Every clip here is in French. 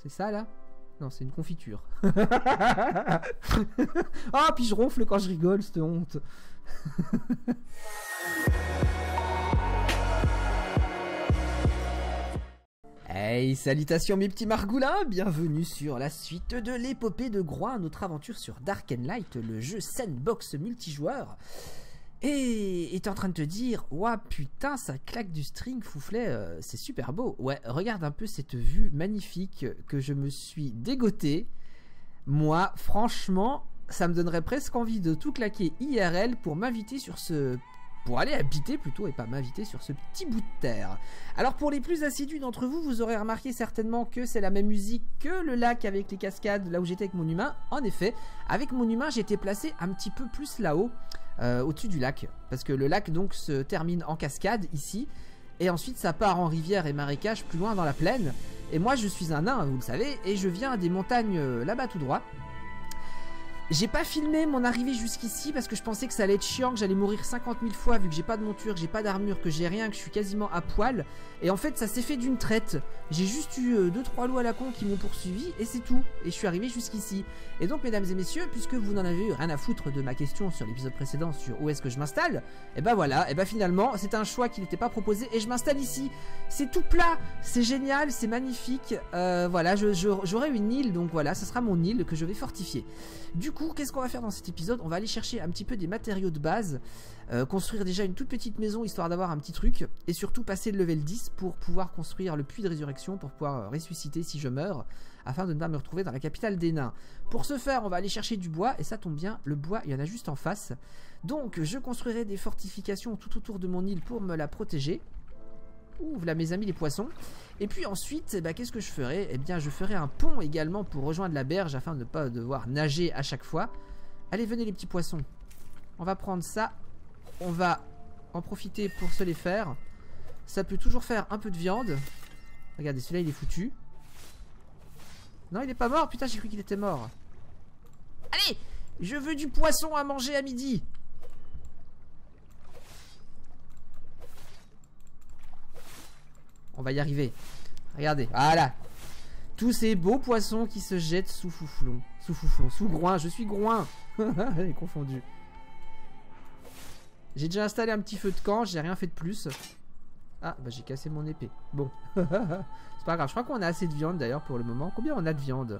C'est ça là? Non, c'est une confiture. Ah, puis je ronfle quand je rigole, cette honte. Hey, salutations mes petits margoulins, bienvenue sur la suite de l'épopée de Groin, notre aventure sur Dark and Light, le jeu sandbox multijoueur. Et t'es en train de te dire, ouah putain, ça claque du string, Fouflet, c'est super beau. Ouais, regarde un peu cette vue magnifique que je me suis dégoté. Moi, franchement, ça me donnerait presque envie de tout claquer IRL pour m'inviter sur ce... Pour aller habiter plutôt et pas m'inviter sur ce petit bout de terre. Alors pour les plus assidus d'entre vous, vous aurez remarqué certainement que c'est la même musique que le lac avec les cascades, là où j'étais avec mon humain. En effet, avec mon humain, j'étais placé un petit peu plus là-haut, au-dessus du lac. Parce que le lac donc se termine en cascade ici. Et ensuite ça part en rivière et marécage plus loin dans la plaine. Et moi je suis un nain, vous le savez, et je viens des montagnes là-bas tout droit. J'ai pas filmé mon arrivée jusqu'ici parce que je pensais que ça allait être chiant, que j'allais mourir 50 000 fois vu que j'ai pas de monture, que j'ai pas d'armure, que j'ai rien, que je suis quasiment à poil. Et en fait ça s'est fait d'une traite. J'ai juste eu 2-3 loups à la con qui m'ont poursuivi et c'est tout. Et je suis arrivé jusqu'ici. Et donc mesdames et messieurs, puisque vous n'en avez eu rien à foutre de ma question sur l'épisode précédent sur où est-ce que je m'installe, et ben voilà, et ben finalement c'est un choix qui n'était pas proposé et je m'installe ici. C'est tout plat, c'est génial, c'est magnifique. Voilà, j'aurai une île, donc voilà, ce sera mon île que je vais fortifier. Du coup, qu'est-ce qu'on va faire dans cet épisode? On va aller chercher un petit peu des matériaux de base, construire déjà une toute petite maison histoire d'avoir un petit truc, et surtout passer le level 10 pour pouvoir construire le puits de résurrection, pour pouvoir ressusciter si je meurs, afin de ne pas me retrouver dans la capitale des nains. Pour ce faire, on va aller chercher du bois, et ça tombe bien, le bois, il y en a juste en face. Donc, je construirai des fortifications tout autour de mon île pour me la protéger. Ouh, là mes amis les poissons. Et puis ensuite, bah, qu'est-ce que je ferai? Eh bien je ferai un pont également pour rejoindre la berge afin de ne pas devoir nager à chaque fois. Allez, venez les petits poissons. On va prendre ça. On va en profiter pour se les faire. Ça peut toujours faire un peu de viande. Regardez, celui-là il est foutu. Non, il est pas mort. Putain, j'ai cru qu'il était mort. Allez, je veux du poisson à manger à midi. On va y arriver. Regardez, voilà. Tous ces beaux poissons qui se jettent sous Fouflon. Sous Groin, je suis Groin. J'ai confondu. J'ai déjà installé un petit feu de camp, j'ai rien fait de plus. Ah, bah j'ai cassé mon épée. Bon. C'est pas grave, je crois qu'on a assez de viande d'ailleurs pour le moment. Combien on a de viande?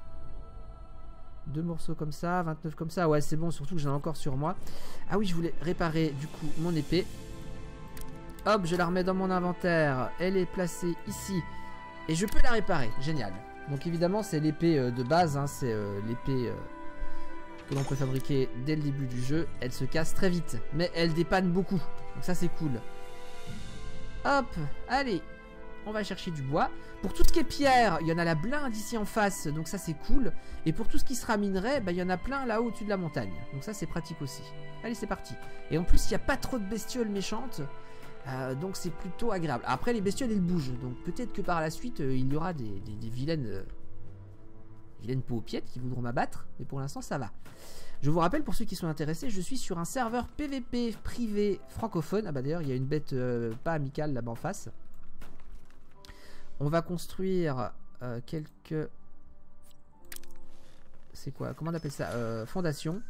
2 morceaux comme ça, 29 comme ça. Ouais, c'est bon, surtout que j'en ai encore sur moi. Ah oui, je voulais réparer du coup mon épée. Hop, je la remets dans mon inventaire. Elle est placée ici. Et je peux la réparer. Génial. Donc évidemment, c'est l'épée de base. Hein, c'est l'épée que l'on peut fabriquer dès le début du jeu. Elle se casse très vite. Mais elle dépanne beaucoup. Donc ça, c'est cool. Hop, allez. On va chercher du bois. Pour tout ce qui est pierre, il y en a la blinde ici en face. Donc ça, c'est cool. Et pour tout ce qui sera minerai, bah, il y en a plein là-haut au-dessus de la montagne. Donc ça, c'est pratique aussi. Allez, c'est parti. Et en plus, il n'y a pas trop de bestioles méchantes. Donc c'est plutôt agréable. Après les bestioles elles bougent. Donc peut-être que par la suite il y aura des vilaines paupiettes qui voudront m'abattre. Mais pour l'instant ça va. Je vous rappelle pour ceux qui sont intéressés, je suis sur un serveur PVP privé francophone. Ah bah d'ailleurs il y a une bête pas amicale là-bas en face. On va construire quelques... C'est quoi? Comment on appelle ça? Fondations.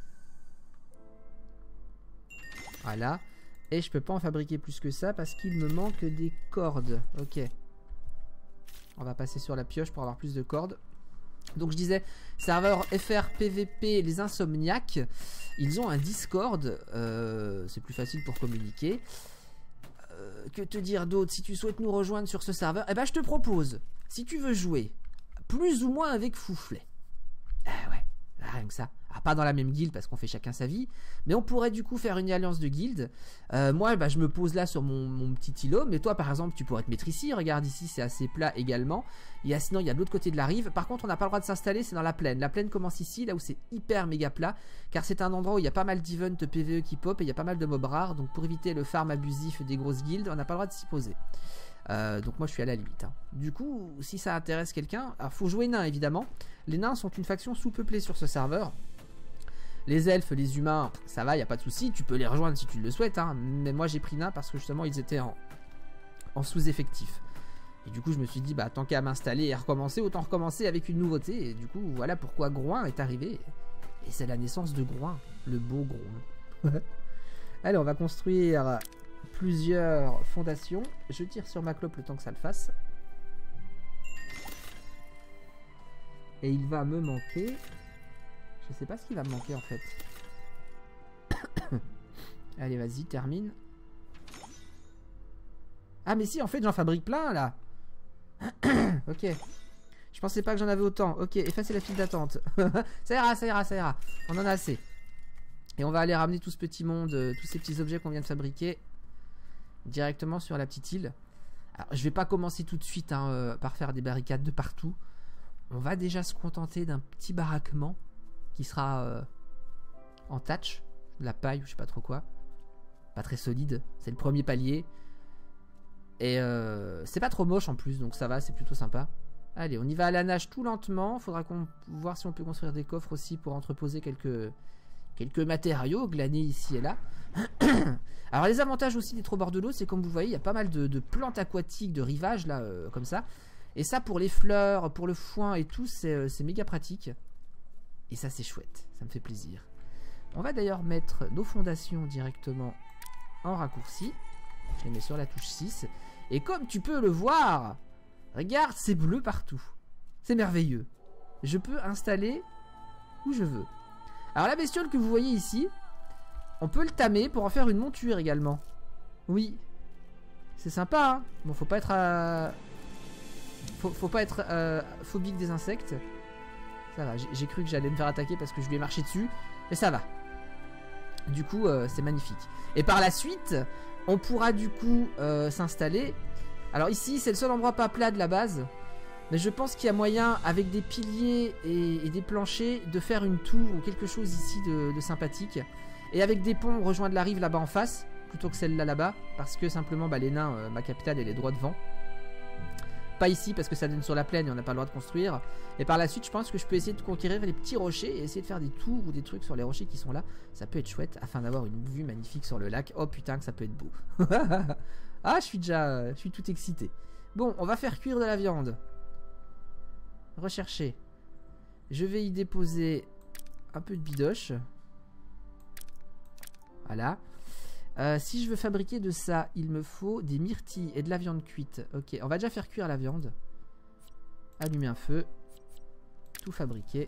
Voilà. Et je peux pas en fabriquer plus que ça parce qu'il me manque des cordes. Ok. On va passer sur la pioche pour avoir plus de cordes. Donc je disais, serveur FR PVP, les insomniaques. Ils ont un Discord. C'est plus facile pour communiquer. Que te dire d'autre? Si tu souhaites nous rejoindre sur ce serveur, eh ben je te propose, si tu veux jouer plus ou moins avec Fouflet. Ouais, rien que ça. Ah, pas dans la même guilde parce qu'on fait chacun sa vie. Mais on pourrait du coup faire une alliance de guildes. Moi bah, je me pose là sur mon petit îlot. Mais toi par exemple tu pourrais te mettre ici. Regarde ici c'est assez plat également. Sinon il y a de l'autre côté de la rive. Par contre on n'a pas le droit de s'installer, c'est dans la plaine. La plaine commence ici, là où c'est hyper méga plat. Car c'est un endroit où il y a pas mal d'events PVE qui pop. Et il y a pas mal de mobs rares. Donc pour éviter le farm abusif des grosses guildes, on n'a pas le droit de s'y poser. Donc moi je suis à la limite hein. Du coup si ça intéresse quelqu'un, alors faut jouer nain évidemment. Les nains sont une faction sous-peuplée sur ce serveur. Les elfes, les humains, ça va, il n'y a pas de souci. Tu peux les rejoindre si tu le souhaites hein. Mais moi j'ai pris nain parce que justement ils étaient en sous-effectif. Et du coup, je me suis dit, bah, tant qu'à m'installer et recommencer, autant recommencer avec une nouveauté. Et du coup, voilà pourquoi Groin est arrivé. Et c'est la naissance de Groin, le beau Groin. Allez, on va construire plusieurs fondations. Je tire sur ma clope le temps que ça le fasse. Et il va me manquer... Je sais pas ce qu'il va me manquer en fait. Allez, vas-y, termine. Ah mais si, en fait, j'en fabrique plein là. Ok. Je pensais pas que j'en avais autant. Ok, effacer la file d'attente. Ça ira, ça ira, ça ira. On en a assez. Et on va aller ramener tout ce petit monde, tous ces petits objets qu'on vient de fabriquer directement sur la petite île. Alors, je vais pas commencer tout de suite hein, par faire des barricades de partout. On va déjà se contenter d'un petit baraquement qui sera en thatch, de la paille ou je sais pas trop quoi. Pas très solide. C'est le premier palier. Et c'est pas trop moche en plus, donc ça va, c'est plutôt sympa. Allez, on y va à la nage tout lentement. Faudra voir si on peut construire des coffres aussi pour entreposer quelques matériaux glanés ici et là. Alors les avantages aussi des bords de l'eau, c'est comme vous voyez, il y a pas mal de plantes aquatiques, de rivages là, comme ça. Et ça pour les fleurs, pour le foin et tout, c'est méga pratique. Et ça c'est chouette, ça me fait plaisir. On va d'ailleurs mettre nos fondations directement en raccourci. Je les mets sur la touche 6. Et comme tu peux le voir, regarde, c'est bleu partout. C'est merveilleux. Je peux installer où je veux. Alors la bestiole que vous voyez ici, on peut le tamer pour en faire une monture également. Oui. C'est sympa, hein. Bon, faut pas être faut pas être phobique des insectes. Ça va, j'ai cru que j'allais me faire attaquer parce que je lui ai marché dessus. Mais ça va. Du coup, c'est magnifique. Et par la suite, on pourra du coup s'installer. Alors ici, c'est le seul endroit pas plat de la base. Mais je pense qu'il y a moyen, avec des piliers et des planchers, de faire une tour ou quelque chose ici de sympathique. Et avec des ponts, rejoindre la rive là-bas en face, plutôt que celle-là là-bas. Parce que simplement, bah, les nains, ma capitale, elle est droit devant. Pas ici, parce que ça donne sur la plaine et on n'a pas le droit de construire. Et par la suite, je pense que je peux essayer de conquérir les petits rochers et essayer de faire des tours ou des trucs sur les rochers qui sont là. Ça peut être chouette, afin d'avoir une vue magnifique sur le lac. Oh putain que ça peut être beau. Ah, je suis tout excité. Bon, on va faire cuire de la viande. Rechercher. Je vais y déposer un peu de bidoche. Voilà. Si je veux fabriquer de ça, il me faut des myrtilles et de la viande cuite. Ok, on va déjà faire cuire la viande. Allumer un feu. Tout fabriquer.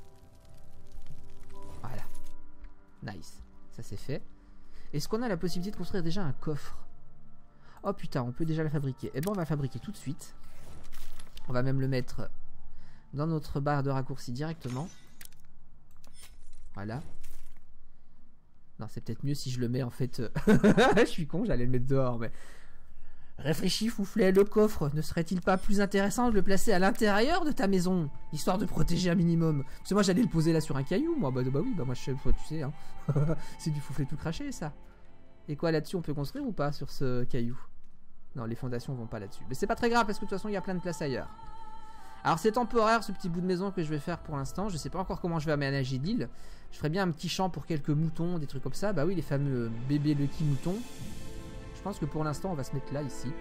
Voilà. Nice. Ça c'est fait. Est-ce qu'on a la possibilité de construire déjà un coffre? Oh putain, on peut déjà le fabriquer. Eh ben on va le fabriquer tout de suite. On va même le mettre dans notre barre de raccourci directement. Voilà. Non, c'est peut-être mieux si je le mets en fait... Je suis con, j'allais le mettre dehors, mais... Réfléchis, Fouflet, le coffre, ne serait-il pas plus intéressant de le placer à l'intérieur de ta maison, histoire de protéger un minimum? Parce que moi, j'allais le poser là sur un caillou, moi. Bah oui, bah moi, je sais, toi, tu sais, hein. C'est du Fouflet tout craché, ça. Et quoi, là-dessus, on peut construire ou pas sur ce caillou? Non, les fondations vont pas là-dessus. Mais c'est pas très grave, parce que de toute façon, il y a plein de place ailleurs. Alors c'est temporaire ce petit bout de maison que je vais faire pour l'instant. Je sais pas encore comment je vais aménager l'île. Je ferai bien un petit champ pour quelques moutons, des trucs comme ça. Bah oui, les fameux bébés Lucky moutons. Je pense que pour l'instant on va se mettre là, ici.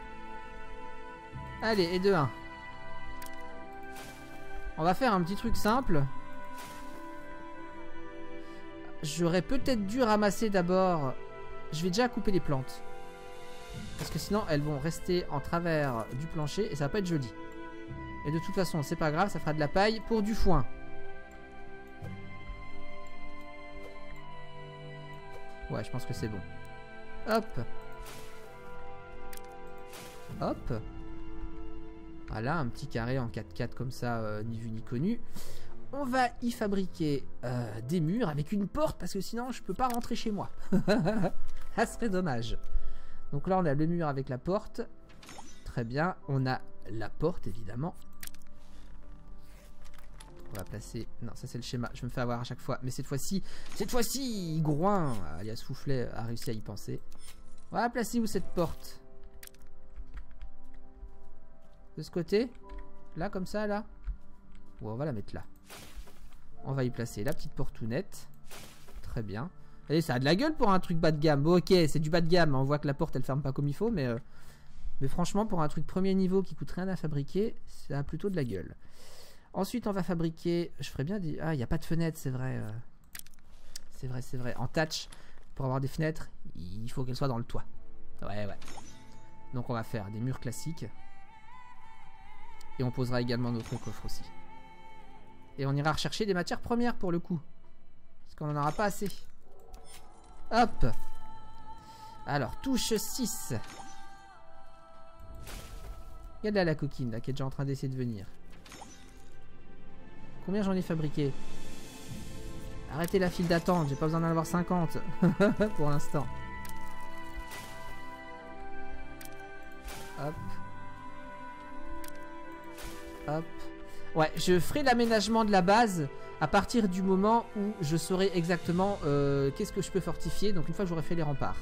Allez, et de 1. On va faire un petit truc simple. J'aurais peut-être dû ramasser d'abord... Je vais déjà couper les plantes. Parce que sinon elles vont rester en travers du plancher et ça va pas être joli. Et de toute façon, c'est pas grave, ça fera de la paille pour du foin. Ouais, je pense que c'est bon. Hop. Hop. Voilà, un petit carré en 4x4 comme ça, ni vu ni connu. On va y fabriquer des murs avec une porte, parce que sinon, je peux pas rentrer chez moi. Ça serait dommage. Donc là, on a le mur avec la porte. Très bien. On a la porte, évidemment. On va placer... Non, ça c'est le schéma. Je me fais avoir à chaque fois. Mais cette fois-ci, Groin, alias Fouflet, a réussi à y penser. On va placer où cette porte? De ce côté? Là, comme ça, là? Bon, on va la mettre là. On va y placer la petite portounette. Très bien. Allez, ça a de la gueule pour un truc bas de gamme. Bon, ok, c'est du bas de gamme. On voit que la porte, elle ferme pas comme il faut, mais... Mais franchement, pour un truc premier niveau qui coûte rien à fabriquer, ça a plutôt de la gueule. Ensuite, on va fabriquer... Je ferais bien des... Ah, il n'y a pas de fenêtre, c'est vrai. C'est vrai, c'est vrai. En thatch, pour avoir des fenêtres, il faut qu'elles soient dans le toit. Ouais, ouais. Donc on va faire des murs classiques. Et on posera également notre coffre aussi. Et on ira rechercher des matières premières pour le coup. Parce qu'on n'en aura pas assez. Hop. Alors, touche 6. Regarde là la coquine là, qui est déjà en train d'essayer de venir. Combien j'en ai fabriqué? Arrêtez la file d'attente, j'ai pas besoin d'en avoir 50 pour l'instant. Hop. Hop. Ouais, je ferai l'aménagement de la base à partir du moment où je saurai exactement qu'est-ce que je peux fortifier. Donc une fois que j'aurai fait les remparts.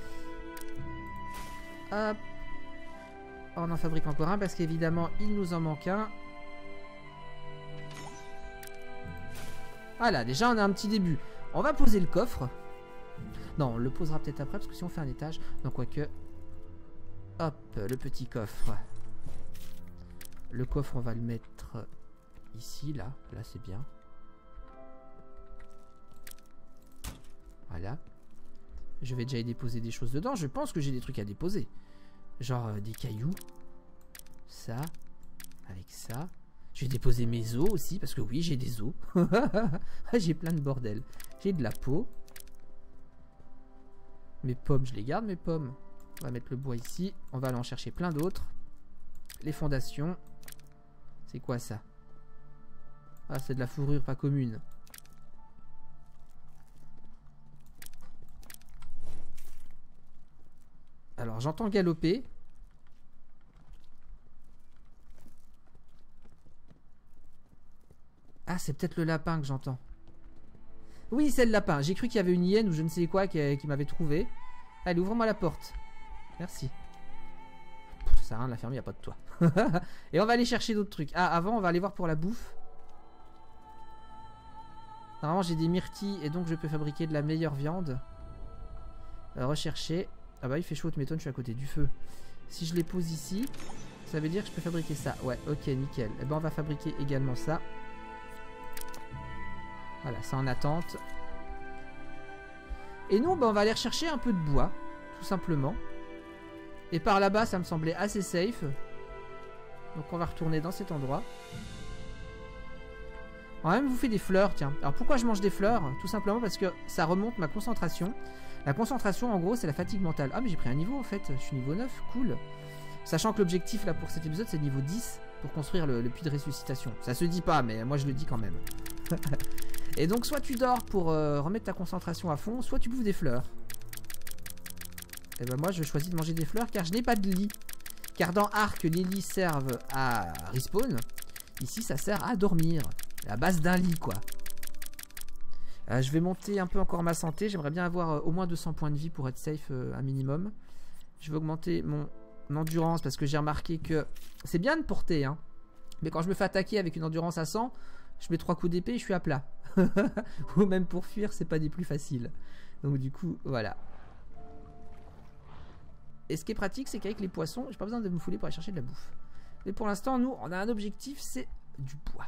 Hop. On en fabrique encore un parce qu'évidemment il nous en manque un. Voilà, déjà on a un petit début. On va poser le coffre. Non, on le posera peut-être après parce que si on fait un étage. Donc quoique. Hop, le petit coffre. Le coffre on va le mettre ici, là. Là c'est bien. Voilà. Je vais déjà y déposer des choses dedans. Je pense que j'ai des trucs à déposer. Genre des cailloux. Ça. Avec ça. Je vais déposer mes os aussi. Parce que oui, j'ai des os. J'ai plein de bordel. J'ai de la peau. Mes pommes, je les garde, mes pommes. On va mettre le bois ici. On va aller en chercher plein d'autres. Les fondations. C'est quoi ça? Ah, c'est de la fourrure pas commune. Alors, j'entends galoper. Ah, c'est peut-être le lapin que j'entends. Oui, c'est le lapin. J'ai cru qu'il y avait une hyène ou je ne sais quoi qui m'avait trouvé. Allez, ouvre-moi la porte. Merci. Ça sert à rien de la fermer, il n'y a pas de toit. Et on va aller chercher d'autres trucs. Ah, avant, on va aller voir pour la bouffe. Normalement, j'ai des myrtilles et donc je peux fabriquer de la meilleure viande. Rechercher. Ah bah, il fait chaud, tu m'étonnes, je suis à côté du feu. Si je les pose ici, ça veut dire que je peux fabriquer ça. Ouais, ok, nickel. Et ben, on va fabriquer également ça. Voilà, ça en attente. Et nous, ben, on va aller rechercher un peu de bois, tout simplement. Et par là-bas, ça me semblait assez safe. Donc on va retourner dans cet endroit. On va même bouffer des fleurs, tiens. Alors pourquoi je mange des fleurs? Tout simplement parce que ça remonte ma concentration. La concentration, en gros, c'est la fatigue mentale. Ah, mais j'ai pris un niveau, en fait. Je suis niveau 9, cool. Sachant que l'objectif, là, pour cet épisode, c'est niveau 10 pour construire le puits de ressuscitation. Ça se dit pas, mais moi, je le dis quand même. Et donc, soit tu dors pour remettre ta concentration à fond, soit tu bouffes des fleurs. Et ben moi, je choisis de manger des fleurs car je n'ai pas de lit. Car dans Ark, les lits servent à respawn. Ici, ça sert à dormir. À base d'un lit, quoi. Je vais monter un peu encore ma santé. J'aimerais bien avoir au moins 200 points de vie pour être safe un minimum. Je vais augmenter mon endurance parce que j'ai remarqué que c'est bien de porter, hein. Mais quand je me fais attaquer avec une endurance à 100, je mets 3 coups d'épée et je suis à plat. Ou même pour fuir, c'est pas des plus faciles. Donc du coup, voilà. Et ce qui est pratique, c'est qu'avec les poissons, j'ai pas besoin de me fouler pour aller chercher de la bouffe. Mais pour l'instant, nous, on a un objectif, c'est du bois.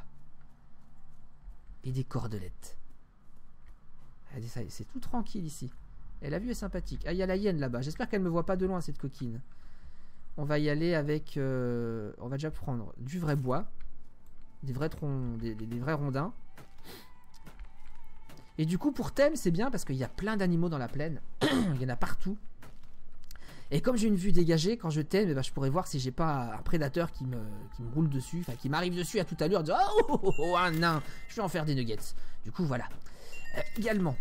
Et des cordelettes. C'est tout tranquille ici. Et la vue est sympathique. Ah, il y a la hyène là-bas. J'espère qu'elle me voit pas de loin, cette coquine. On va y aller avec... on va déjà prendre du vrai bois. Des vrais rondins. Et du coup, pour thème, c'est bien parce qu'il y a plein d'animaux dans la plaine. Il y en a partout. Et comme j'ai une vue dégagée, quand je thème, eh ben, je pourrais voir si j'ai pas un prédateur qui me roule dessus, enfin qui m'arrive dessus à toute allure, en disant oh, un nain, je vais en faire des nuggets. Du coup, voilà. Également,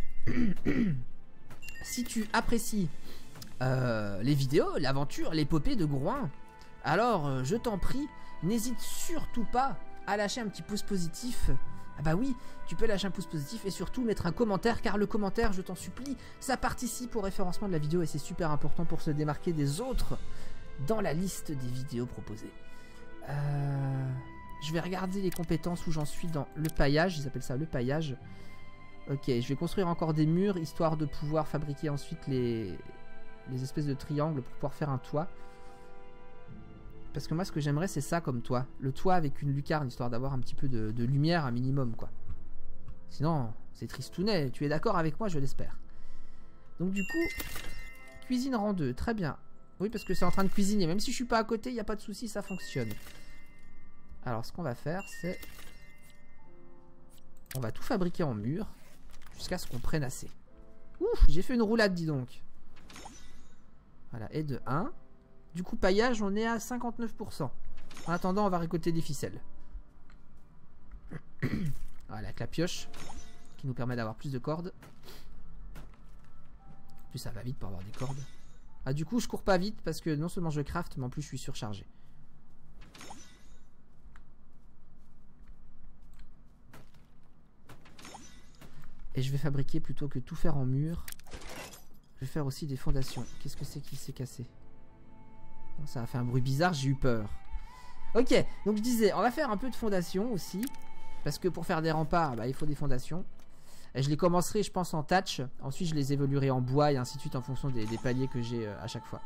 si tu apprécies les vidéos, l'aventure, l'épopée de Groin, alors je t'en prie, n'hésite surtout pas à lâcher un petit pouce positif. Ah bah oui, tu peux lâcher un pouce positif et surtout mettre un commentaire, car le commentaire, je t'en supplie, ça participe au référencement de la vidéo et c'est super important pour se démarquer des autres dans la liste des vidéos proposées. Je vais regarder les compétences où j'en suis dans le paillage, ils appellent ça le paillage. Ok, je vais construire encore des murs, histoire de pouvoir fabriquer ensuite les espèces de triangles pour pouvoir faire un toit. Parce que moi, ce que j'aimerais, c'est ça comme toit. Le toit avec une lucarne, histoire d'avoir un petit peu de lumière, un minimum, quoi. Sinon, c'est tristounet. Tu es d'accord avec moi, je l'espère. Donc du coup, cuisine rang 2. Très bien. Oui, parce que c'est en train de cuisiner. Même si je suis pas à côté, il n'y a pas de souci, ça fonctionne. Alors, ce qu'on va faire, c'est... On va tout fabriquer en mur. Jusqu'à ce qu'on prenne assez. Ouf, j'ai fait une roulade, dis donc. Voilà, et de 1. Du coup, paillage, on est à 59%. En attendant, on va récolter des ficelles. Voilà, avec la pioche. Qui nous permet d'avoir plus de cordes. En plus, ça va vite pour avoir des cordes. Ah, du coup, je cours pas vite parce que non seulement je craft, mais en plus, je suis surchargé. Et je vais fabriquer plutôt que tout faire en mur. Je vais faire aussi des fondations. Qu'est-ce que c'est qui s'est cassé? Bon, ça a fait un bruit bizarre, j'ai eu peur. Ok, donc je disais, on va faire un peu de fondations aussi. Parce que pour faire des remparts, bah, il faut des fondations. Et je les commencerai, je pense, en thatch. Ensuite, je les évoluerai en bois et ainsi de suite en fonction des paliers que j'ai à chaque fois.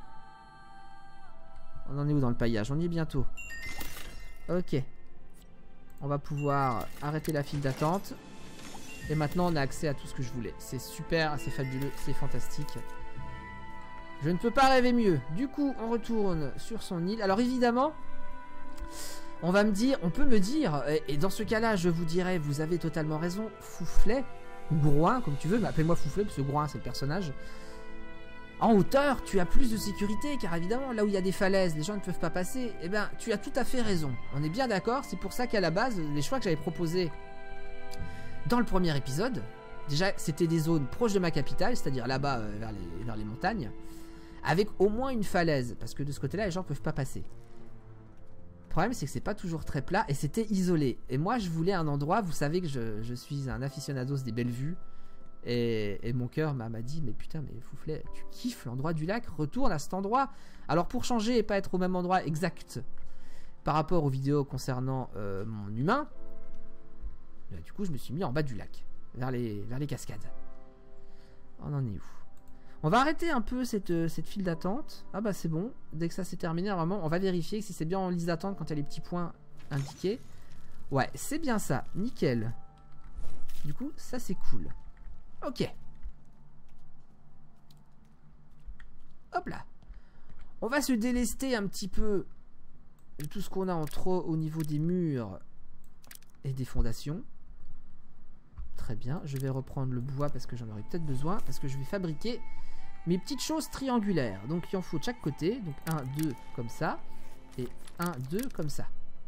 On en est où dans le paillage? On y est bientôt. Ok. On va pouvoir arrêter la file d'attente. Et maintenant, on a accès à tout ce que je voulais. C'est super, c'est fabuleux, c'est fantastique. Je ne peux pas rêver mieux. Du coup, on retourne sur son île. Alors évidemment, on va me dire, on peut me dire, et dans ce cas-là, je vous dirais, vous avez totalement raison, Fouflet, ou Groin, comme tu veux, mais appelle-moi Fouflet, parce que Groin, c'est le personnage. En hauteur, tu as plus de sécurité, car évidemment, là où il y a des falaises, les gens ne peuvent pas passer. Eh bien, tu as tout à fait raison. On est bien d'accord, c'est pour ça qu'à la base, les choix que j'avais proposés dans le premier épisode, déjà, c'était des zones proches de ma capitale, c'est-à-dire là-bas, vers les montagnes, avec au moins une falaise, parce que de ce côté-là, les gens ne peuvent pas passer. Le problème, c'est que c'est pas toujours très plat, et c'était isolé. Et moi, je voulais un endroit, vous savez que je suis un aficionados des belles vues, et mon cœur m'a dit, mais putain, mais Fouflet, tu kiffes l'endroit du lac, retourne à cet endroit. Alors pour changer et pas être au même endroit exact par rapport aux vidéos concernant mon humain, du coup, je me suis mis en bas du lac, vers les cascades. On en est où? On va arrêter un peu cette file d'attente. Ah bah c'est bon, dès que ça c'est terminé, normalement, on va vérifier si c'est bien en liste d'attente quand il y a les petits points indiqués. Ouais, c'est bien ça, nickel. Du coup, ça c'est cool. Ok. Hop là. On va se délester un petit peu de tout ce qu'on a en trop au niveau des murs et des fondations. Très bien, je vais reprendre le bois parce que j'en aurai peut-être besoin, parce que je vais fabriquer mes petites choses triangulaires. Donc il en faut de chaque côté, donc 1, 2 comme ça, et 1, 2 comme ça.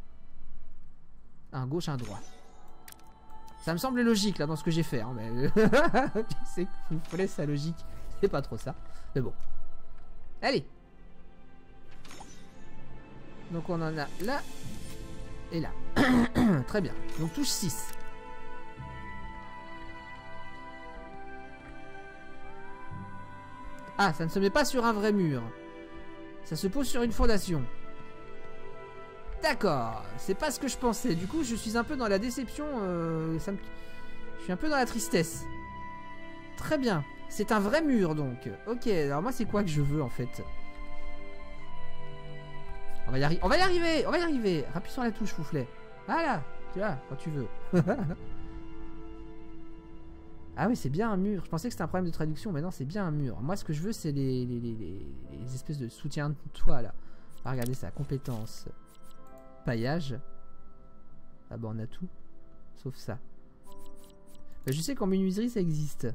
Un gauche, un droit. Ça me semble logique là dans ce que j'ai fait, hein, mais tu sais que vous voulez sa logique, c'est pas trop ça, mais bon. Allez. Donc on en a là et là. Très bien, donc touche 6. Ah, ça ne se met pas sur un vrai mur. Ça se pose sur une fondation. D'accord, c'est pas ce que je pensais. Du coup, je suis un peu dans la déception. Je suis un peu dans la tristesse. Très bien. C'est un vrai mur, donc. Ok, alors moi, c'est quoi que je veux, en fait? On va y arriver. On va y arriver. On va y arriver. Rappuie sur la touche, Fouflet. Voilà. Tu vois, quand tu veux. Ah oui, c'est bien un mur. Je pensais que c'était un problème de traduction, mais non, c'est bien un mur. Moi, ce que je veux, c'est les espèces de soutien de toit, là. Ah, regardez ça, compétences. Paillage. Ah bah, on a tout. Sauf ça. Bah, je sais qu'en menuiserie, ça existe.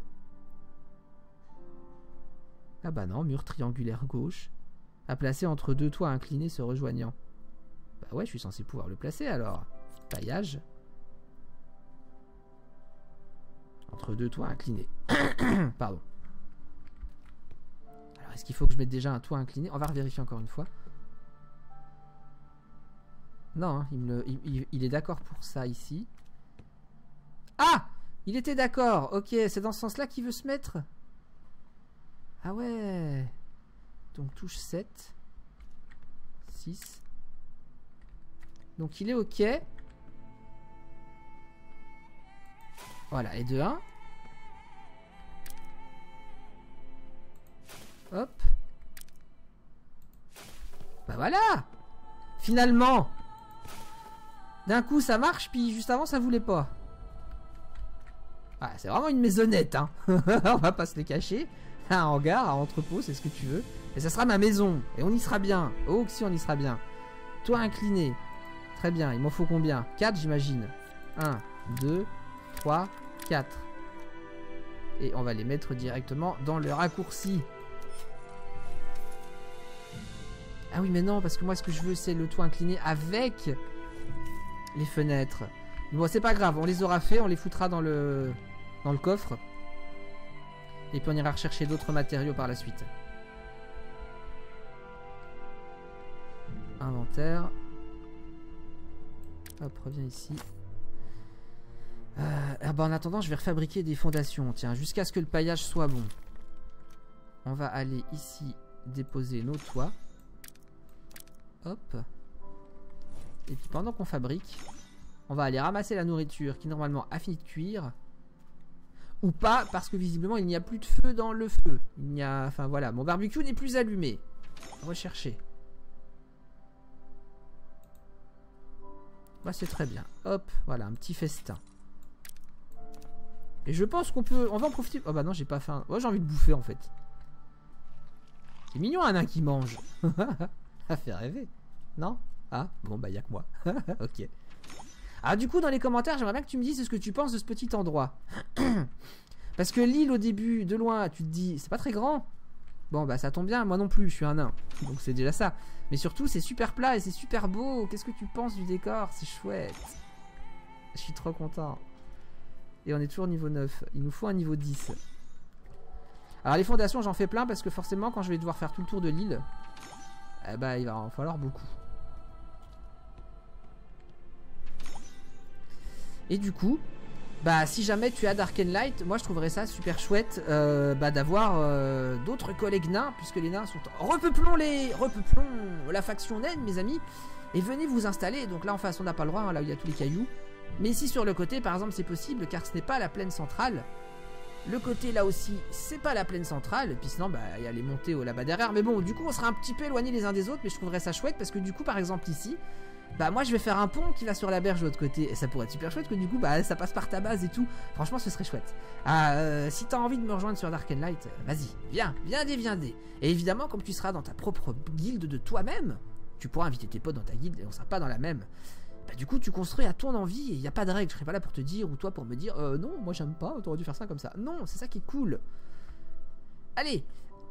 Ah bah non, mur triangulaire gauche. À placer entre deux toits inclinés se rejoignant. Bah ouais, je suis censé pouvoir le placer, alors. Paillage. Entre deux toits inclinés. Pardon. Alors, est-ce qu'il faut que je mette déjà un toit incliné? On va revérifier encore une fois. Non, hein, il est d'accord pour ça ici. Ah! Il était d'accord. Ok, c'est dans ce sens-là qu'il veut se mettre. Ah ouais. Donc touche 7. 6. Donc il est ok. Voilà, et de 1. Hop. Bah voilà. Finalement. D'un coup ça marche, puis juste avant ça voulait pas. Ah, c'est vraiment une maisonnette, hein. On va pas se les cacher. Un hangar, un entrepôt, c'est ce que tu veux. Et ça sera ma maison. Et on y sera bien. Oh, que si on y sera bien. Toi incliné. Très bien, il m'en faut combien? 4 j'imagine. 1, 2, 3, 4. Et on va les mettre directement dans le raccourci. Ah oui mais non, parce que moi ce que je veux c'est le toit incliné avec les fenêtres. Bon c'est pas grave, on les aura fait, on les foutra dans le coffre. Et puis on ira rechercher d'autres matériaux par la suite. Inventaire. Hop, reviens ici. Bah en attendant, je vais refabriquer des fondations. Tiens, jusqu'à ce que le paillage soit bon. On va aller ici déposer nos toits. Hop. Et puis pendant qu'on fabrique, on va aller ramasser la nourriture qui normalement a fini de cuire. Ou pas, parce que visiblement il n'y a plus de feu dans le feu. Il n'y a... Enfin voilà, mon barbecue n'est plus allumé. Rechercher. Bah c'est très bien. Hop, voilà, un petit festin. Et je pense qu'on peut... On va en profiter... Oh bah non, j'ai pas faim. Ouais, j'ai envie de bouffer en fait. C'est mignon un nain qui mange. Ça fait rêver. Non? Ah, bon bah y'a que moi. Ok. Alors du coup dans les commentaires j'aimerais bien que tu me dises ce que tu penses de ce petit endroit. Parce que l'île au début de loin tu te dis c'est pas très grand. Bon bah ça tombe bien, moi non plus je suis un nain. Donc c'est déjà ça. Mais surtout c'est super plat et c'est super beau. Qu'est-ce que tu penses du décor? C'est chouette. Je suis trop content. Et on est toujours niveau 9. Il nous faut un niveau 10. Alors les fondations j'en fais plein parce que forcément quand je vais devoir faire tout le tour de l'île, eh bah il va en falloir beaucoup. Et du coup, bah si jamais tu as Darkenlight, moi je trouverais ça super chouette d'avoir d'autres collègues nains, puisque les nains sont... Repeuplons la faction naine mes amis, et venez vous installer. Donc là en face on n'a pas le droit, hein, là où il y a tous les cailloux. Mais ici sur le côté par exemple c'est possible, car ce n'est pas la plaine centrale. Le côté là aussi c'est pas la plaine centrale, et puis sinon bah il y a les montées là-bas derrière. Mais bon du coup on sera un petit peu éloignés les uns des autres, mais je trouverais ça chouette, parce que du coup par exemple ici... Bah moi je vais faire un pont qui va sur la berge de l'autre côté. Et ça pourrait être super chouette que du coup bah ça passe par ta base et tout. Franchement ce serait chouette. Si t'as envie de me rejoindre sur Darkenlight, vas-y, viens dé. Et évidemment comme tu seras dans ta propre guilde de toi-même, tu pourras inviter tes potes dans ta guilde et on sera pas dans la même. Bah du coup tu construis à ton envie et il n'y a pas de règle. Je serai pas là pour te dire ou toi pour me dire non moi j'aime pas, t'aurais dû faire ça comme ça. Non c'est ça qui est cool. Allez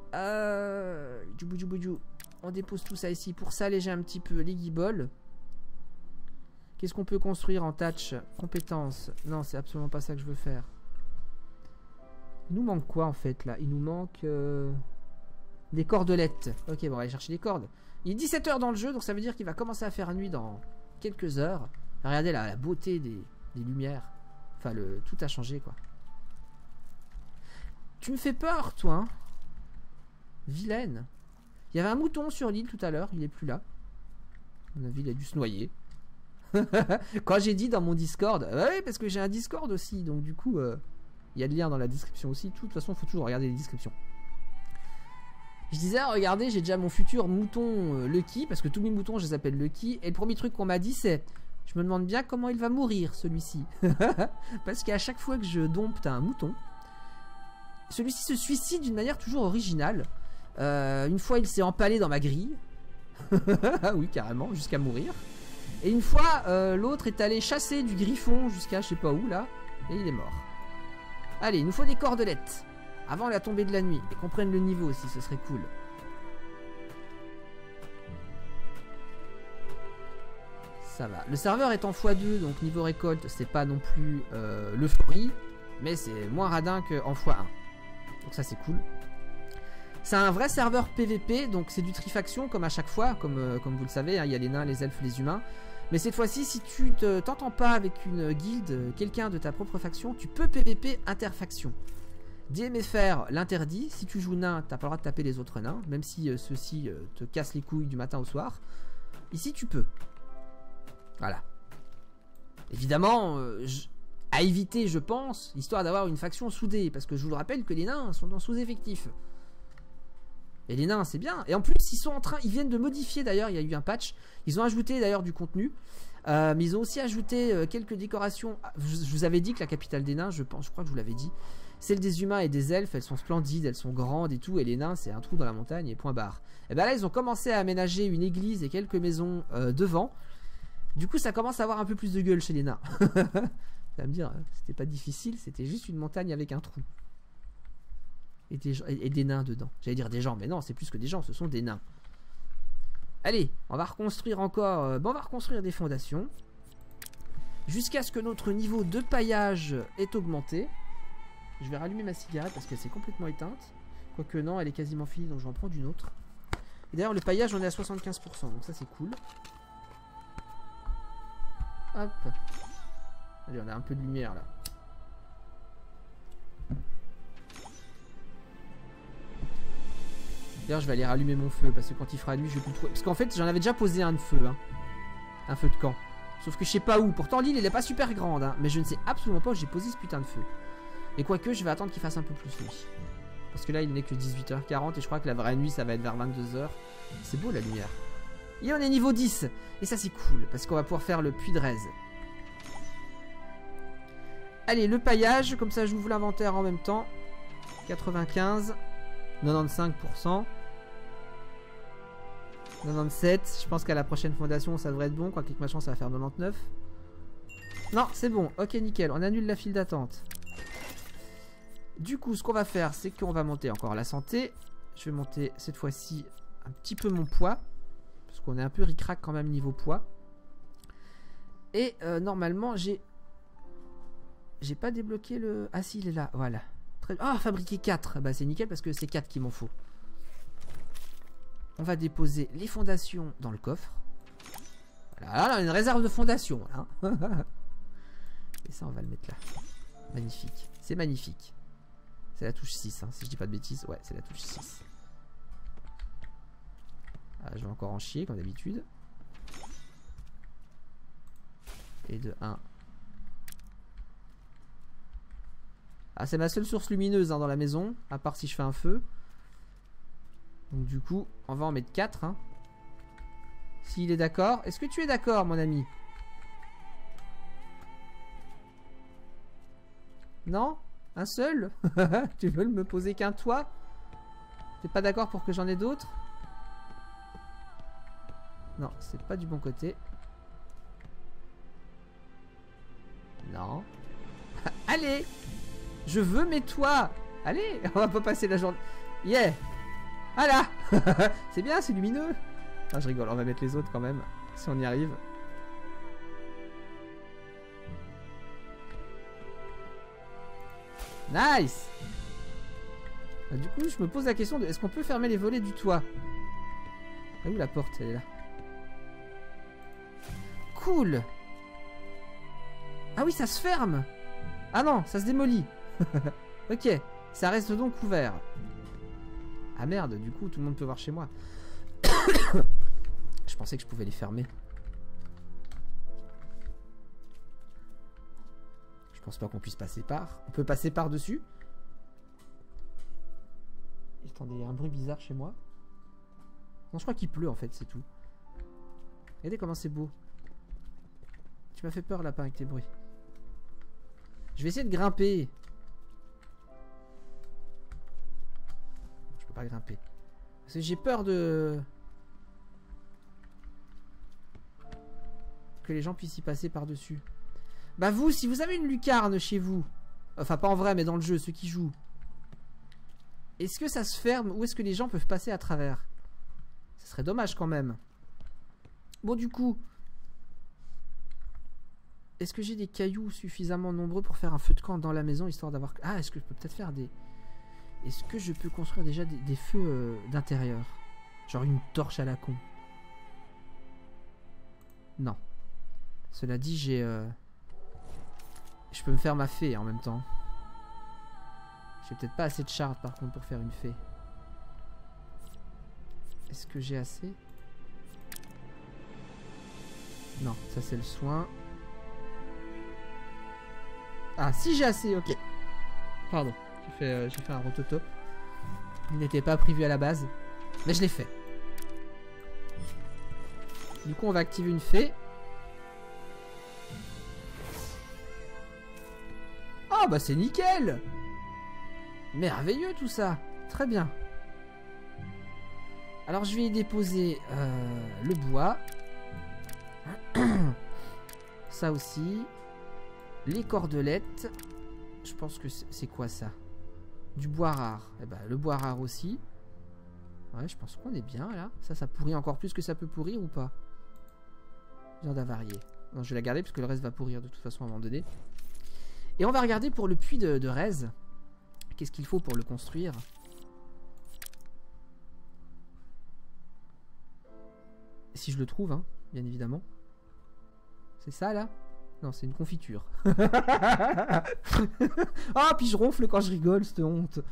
on dépose tout ça ici pour s'alléger un petit peu les guibolles. Qu'est-ce qu'on peut construire en tâche? Compétences. Non, c'est absolument pas ça que je veux faire. Il nous manque quoi en fait là? Il nous manque des cordelettes. Ok, bon, on va aller chercher des cordes. Il est 17 h dans le jeu, donc ça veut dire qu'il va commencer à faire nuit dans quelques heures. Regardez la beauté des lumières. Enfin, tout a changé quoi. Tu me fais peur, toi. Hein, vilaine. Il y avait un mouton sur l'île tout à l'heure, il est plus là. À mon avis, il a dû se noyer. Quand j'ai dit dans mon Discord, oui parce que j'ai un Discord aussi, donc du coup il y a le lien dans la description aussi. De toute façon il faut toujours regarder les descriptions. Je disais regardez j'ai déjà mon futur mouton Lucky, parce que tous mes moutons je les appelle Lucky. Et le premier truc qu'on m'a dit c'est je me demande bien comment il va mourir celui-ci. Parce qu'à chaque fois que je dompte un mouton, celui-ci se suicide d'une manière toujours originale. Une fois il s'est empalé dans ma grille. Oui carrément, jusqu'à mourir. Et une fois, l'autre est allé chasser du griffon jusqu'à je sais pas où là, et il est mort. Allez, il nous faut des cordelettes avant la tombée de la nuit, et qu'on prenne le niveau aussi, ce serait cool. Ça va. Le serveur est en x2, donc niveau récolte, c'est pas non plus l'euphorie, mais c'est moins radin qu'en x1. Donc ça c'est cool. C'est un vrai serveur PVP, donc c'est du trifaction comme à chaque fois, comme vous le savez, hein, il y a les nains, les elfes, les humains. Mais cette fois-ci, si tu t'entends pas avec une guilde, quelqu'un de ta propre faction, tu peux PVP interfaction. DMFR l'interdit, si tu joues nain, t'as pas le droit de taper les autres nains, même si ceux-ci te cassent les couilles du matin au soir. Ici tu peux. Voilà. Évidemment, à éviter je pense, histoire d'avoir une faction soudée, parce que je vous le rappelle que les nains sont en sous-effectif. Et les nains, c'est bien. Et en plus, ils viennent de modifier d'ailleurs. Il y a eu un patch. Ils ont ajouté d'ailleurs du contenu. Mais ils ont aussi ajouté quelques décorations. Je vous avais dit que la capitale des nains, je crois que je vous l'avais dit. Celle des humains et des elfes, elles sont splendides, elles sont grandes et tout. Et les nains, c'est un trou dans la montagne et point barre. Et ben là, ils ont commencé à aménager une église et quelques maisons devant. Du coup, ça commence à avoir un peu plus de gueule chez les nains. Ça va me dire, c'était pas difficile, c'était juste une montagne avec un trou. Et des nains dedans. J'allais dire des gens, mais non, c'est plus que des gens, ce sont des nains. Allez, on va reconstruire encore. On va reconstruire des fondations. Jusqu'à ce que notre niveau de paillage est augmenté. Je vais rallumer ma cigarette parce qu'elle s'est complètement éteinte. Quoique non, elle est quasiment finie, donc je vais en prendre une autre. Et d'ailleurs, le paillage, on est à 75%, donc ça c'est cool. Hop. Allez, on a un peu de lumière là. D'ailleurs, je vais aller rallumer mon feu parce que quand il fera nuit, je vais plus trouver. Parce qu'en fait, j'en avais déjà posé un de feu, hein. Un feu de camp. Sauf que je sais pas où. Pourtant, l'île, elle est pas super grande, hein. Mais je ne sais absolument pas où j'ai posé ce putain de feu. Et quoique, je vais attendre qu'il fasse un peu plus nuit. Parce que là, il n'est que 18h40 et je crois que la vraie nuit, ça va être vers 22h. C'est beau la lumière. Et on est niveau 10. Et ça, c'est cool parce qu'on va pouvoir faire le puits de Rez. Allez, le paillage. Comme ça, j'ouvre l'inventaire en même temps. 95. 95%. 97. Je pense qu'à la prochaine fondation, ça devrait être bon. Quoi qu'avec ma chance, ça va faire 99. Non, c'est bon. Ok, nickel. On annule la file d'attente. Du coup, ce qu'on va faire, c'est qu'on va monter encore la santé. Je vais monter cette fois-ci un petit peu mon poids. Parce qu'on est un peu ric-rac quand même niveau poids. Et normalement, j'ai pas débloqué le... Ah si, il est là. Voilà. Ah, fabriquer 4. Bah, c'est nickel parce que c'est 4 qu'il m'en faut. On va déposer les fondations dans le coffre. Voilà, là, on a une réserve de fondations. Voilà. Et ça, on va le mettre là. Magnifique. C'est magnifique. C'est la touche 6, hein, si je dis pas de bêtises. Ouais, c'est la touche 6. Ah, je vais encore en chier, comme d'habitude. Et de 1. Ah, c'est ma seule source lumineuse hein, dans la maison, à part si je fais un feu. Donc du coup, on va en mettre 4. Hein. S'il est d'accord. Est-ce que tu es d'accord, mon ami? Non? Un seul? Tu veux me poser qu'un toit? T'es pas d'accord pour que j'en ai d'autres? Non, c'est pas du bon côté. Non. Allez! Je veux mes toits! Allez! On va pas passer la journée. Yeah! Voilà! C'est bien, c'est lumineux! Ah, je rigole, on va mettre les autres quand même, si on y arrive. Nice! Ah, du coup, je me pose la question de est-ce qu'on peut fermer les volets du toit? Ah, où la porte? Elle est là. Cool! Ah oui, ça se ferme! Ah non, ça se démolit! Ok, ça reste donc ouvert. Ah merde, du coup, tout le monde peut voir chez moi. Je pensais que je pouvais les fermer. Je pense pas qu'on puisse passer par. On peut passer par-dessus. Attendez, il y a un bruit bizarre chez moi. Non, je crois qu'il pleut en fait, c'est tout. Regardez comment c'est beau. Tu m'as fait peur, lapin, avec tes bruits. Je vais essayer de grimper. Je peux pas grimper. Parce que j'ai peur de... que les gens puissent y passer par-dessus. Bah vous, si vous avez une lucarne chez vous, enfin pas en vrai mais dans le jeu, ceux qui jouent, est-ce que ça se ferme ou est-ce que les gens peuvent passer à travers? Ce serait dommage quand même. Bon du coup, est-ce que j'ai des cailloux suffisamment nombreux pour faire un feu de camp dans la maison histoire d'avoir... Ah, est-ce que je peux peut-être faire des... Est-ce que je peux construire déjà des feux d'intérieur? Genre une torche à la con. Non. Cela dit, j'ai... Je peux me faire ma fée en même temps. J'ai peut-être pas assez de shards par contre pour faire une fée. Est-ce que j'ai assez? Non, ça c'est le soin. Ah, si j'ai assez, ok. Pardon, j'ai fait un rototo. Il n'était pas prévu à la base. Mais je l'ai fait. Du coup, on va activer une fée. Oh, bah c'est nickel! Merveilleux tout ça. Très bien. Alors, je vais y déposer le bois. Ça aussi. Les cordelettes. Je pense que c'est quoi ça? Du bois rare. Eh ben, le bois rare aussi. Ouais, je pense qu'on est bien là. Ça pourrit encore plus que ça peut pourrir ou pas? Viande avariée. Non, je vais la garder parce que le reste va pourrir de toute façon à un moment donné. Et on va regarder pour le puits de Rez. Qu'est-ce qu'il faut pour le construire? Si je le trouve, hein, bien évidemment. C'est ça là? Non, c'est une confiture. Ah, puis je ronfle quand je rigole, cette honte.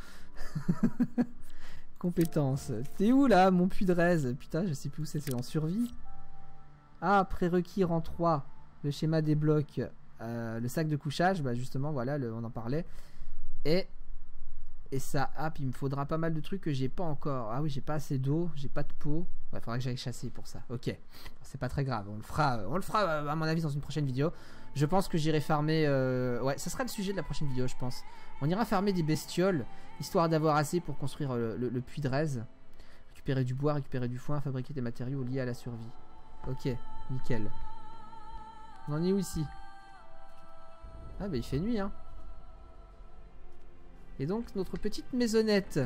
Compétence. T'es où là, mon puits de Rez? Putain, je sais plus où c'est en survie. Ah, prérequis rang 3. Le schéma des blocs. Le sac de couchage, bah justement, voilà, on en parlait. Et ça, ah, puis il me faudra pas mal de trucs que j'ai pas encore. Ah oui, j'ai pas assez d'eau, j'ai pas de peau. Ouais, faudra que j'aille chasser pour ça. Ok, c'est pas très grave. On le fera à mon avis dans une prochaine vidéo. Je pense que j'irai farmer. Ouais, ça sera le sujet de la prochaine vidéo, je pense. On ira farmer des bestioles, histoire d'avoir assez pour construire le puits de Rez. Récupérer du bois, récupérer du foin, fabriquer des matériaux liés à la survie. Ok, nickel. On en est où ici? Ah bah il fait nuit, hein. Et donc notre petite maisonnette.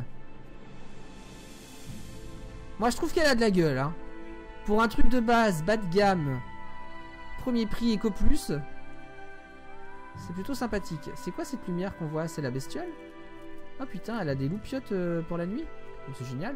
Moi je trouve qu'elle a de la gueule, hein. Pour un truc de base, bas de gamme, premier prix Eco Plus, c'est plutôt sympathique. C'est quoi cette lumière qu'on voit? C'est la bestiole? Oh putain, elle a des loupiottes pour la nuit. C'est génial.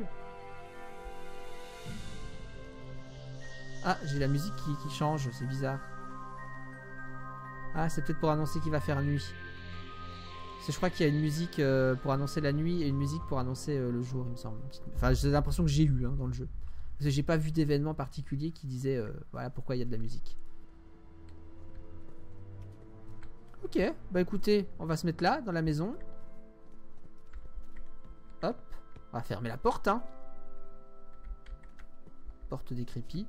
Ah, j'ai la musique qui change, c'est bizarre. Ah, c'est peut-être pour annoncer qu'il va faire nuit. Je crois qu'il y a une musique pour annoncer la nuit et une musique pour annoncer le jour, il me semble. Enfin, j'ai l'impression que j'ai eu, hein, dans le jeu. Parce que j'ai pas vu d'événement particulier qui disait voilà pourquoi il y a de la musique. Ok, bah écoutez, on va se mettre là, dans la maison. Hop, on va fermer la porte, hein. Porte décrépie.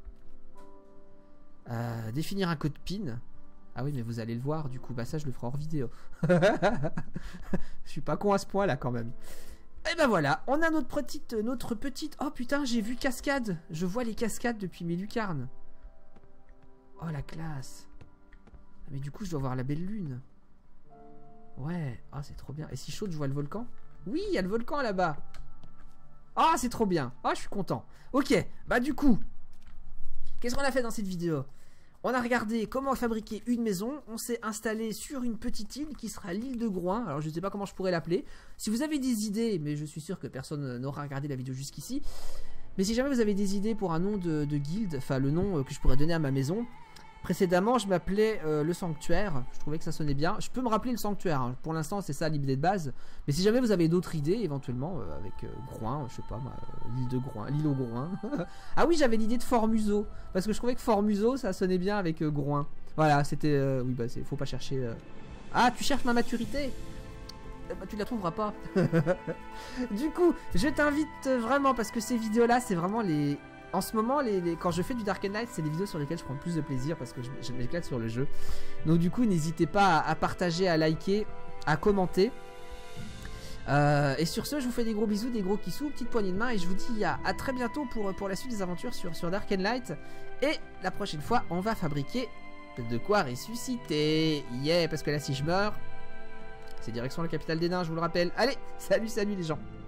Définir un code PIN. Ah oui, mais vous allez le voir, du coup, bah ça je le ferai hors vidéo. Je suis pas con à ce point là quand même. Et ben voilà, on a notre petite... Oh putain, j'ai vu cascade. Je vois les cascades depuis mes lucarnes. Oh la classe. Mais du coup, je dois voir la belle lune. Ouais, ah c'est trop bien. Et si chaud, je vois le volcan? Oui, il y a le volcan là-bas. Ah, c'est trop bien. Ah, je suis content. Ok, bah du coup, qu'est-ce qu'on a fait dans cette vidéo? On a regardé comment fabriquer une maison. On s'est installé sur une petite île qui sera l'île de Groin. Alors je ne sais pas comment je pourrais l'appeler. Si vous avez des idées, mais je suis sûr que personne n'aura regardé la vidéo jusqu'ici. Mais si jamais vous avez des idées pour un nom de guilde, enfin le nom que je pourrais donner à ma maison. Précédemment, je m'appelais le Sanctuaire. Je trouvais que ça sonnait bien. Je peux me rappeler le Sanctuaire, hein. Pour l'instant, c'est ça l'idée de base. Mais si jamais vous avez d'autres idées, éventuellement, avec Groin, je sais pas, l'île de Groin, l'île au Groin. Ah oui, j'avais l'idée de Fort-Museau. Parce que je trouvais que Fort-Museau, ça sonnait bien avec Groin. Voilà, c'était... oui, bah, faut pas chercher... Ah, tu cherches ma maturité? Bah, tu la trouveras pas. Du coup, je t'invite vraiment, parce que ces vidéos-là, c'est vraiment les... En ce moment, quand je fais du Dark Knight, c'est les vidéos sur lesquelles je prends le plus de plaisir parce que je m'éclate sur le jeu. Donc du coup, n'hésitez pas à partager, à liker, à commenter. Et sur ce, je vous fais des gros bisous, des gros kissous, petite poignée de main. Et je vous dis à très bientôt pour la suite des aventures sur Dark Knight. Et la prochaine fois, on va fabriquer de quoi ressusciter. Yeah, parce que là, si je meurs, c'est direction la capitale des nains, je vous le rappelle. Allez, salut les gens.